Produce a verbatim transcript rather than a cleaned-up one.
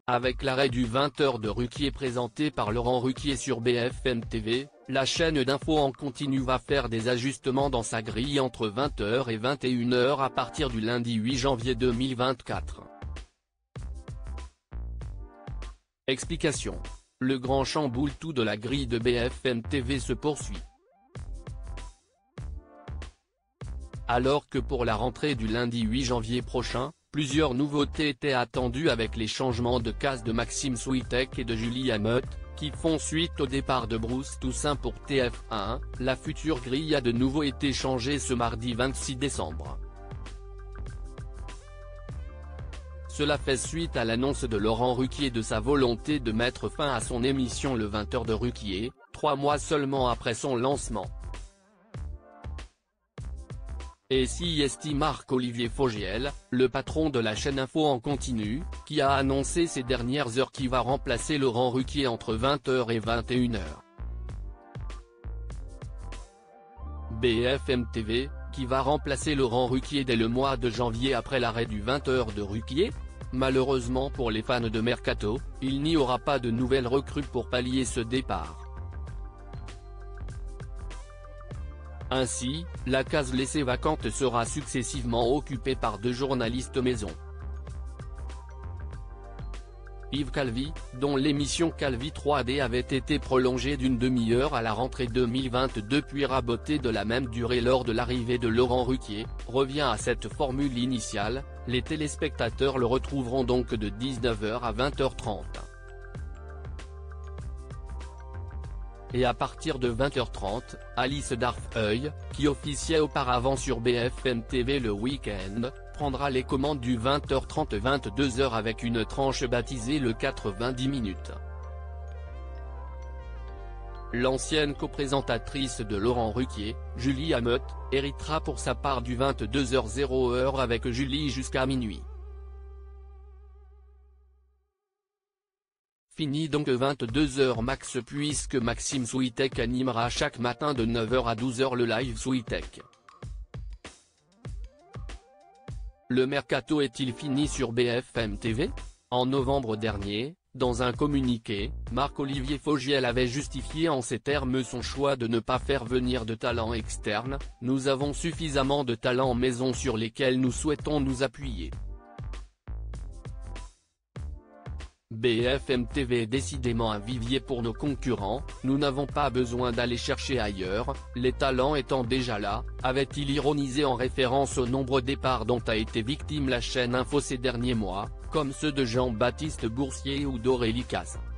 Avec l'arrêt du vingt heures de Ruquier présenté par Laurent Ruquier sur B F M T V, la chaîne d'info en continu va faire des ajustements dans sa grille entre vingt heures et vingt et une heures à partir du lundi huit janvier deux mille vingt-quatre. Explication. Le grand chamboule-tout de la grille de B F M T V se poursuit. Alors que pour la rentrée du lundi huit janvier prochain, plusieurs nouveautés étaient attendues avec les changements de case de Maxime Switek et de Julie Hameut, qui font suite au départ de Bruce Toussaint pour T F un, la future grille a de nouveau été changée ce mardi vingt-six décembre. Cela fait suite à l'annonce de Laurent Ruquier de sa volonté de mettre fin à son émission Le vingt heures de Ruquier, trois mois seulement après son lancement. Et s'y estime Marc-Olivier Fogiel, le patron de la chaîne Info en continu, qui a annoncé ces dernières heures qu'il va remplacer Laurent Ruquier entre vingt heures et vingt et une heures. B F M T V, qui va remplacer Laurent Ruquier dès le mois de janvier après l'arrêt du vingt heures de Ruquier. Malheureusement pour les fans de Mercato, il n'y aura pas de nouvelles recrues pour pallier ce départ. Ainsi, la case laissée vacante sera successivement occupée par deux journalistes maison. Yves Calvi, dont l'émission Calvi trois D avait été prolongée d'une demi-heure à la rentrée deux mille vingt-deux puis rabotée de la même durée lors de l'arrivée de Laurent Ruquier, revient à cette formule initiale. Les téléspectateurs le retrouveront donc de dix-neuf heures à vingt heures trente. Et à partir de vingt heures trente, Alice Darfeuille, qui officiait auparavant sur B F M T V le week-end, prendra les commandes du vingt heures trente à vingt-deux heures avec une tranche baptisée le quatre-vingt-dix minutes. L'ancienne coprésentatrice de Laurent Ruquier, Julie Hameut, héritera pour sa part du vingt-deux heures avec Julie jusqu'à minuit. Fini donc vingt-deux heures max puisque Maxime Switek animera chaque matin de neuf heures à douze heures le live Switek. Le mercato est-il fini sur B F M T V? En novembre dernier, dans un communiqué, Marc-Olivier Fogiel avait justifié en ces termes son choix de ne pas faire venir de talents externes. Nous avons suffisamment de talents maison sur lesquels nous souhaitons nous appuyer. B F M T V est décidément un vivier pour nos concurrents, nous n'avons pas besoin d'aller chercher ailleurs, les talents étant déjà là, avait-il ironisé en référence au nombreux départs dont a été victime la chaîne Info ces derniers mois, comme ceux de Jean-Baptiste Boursier ou d'Aurélie Casse.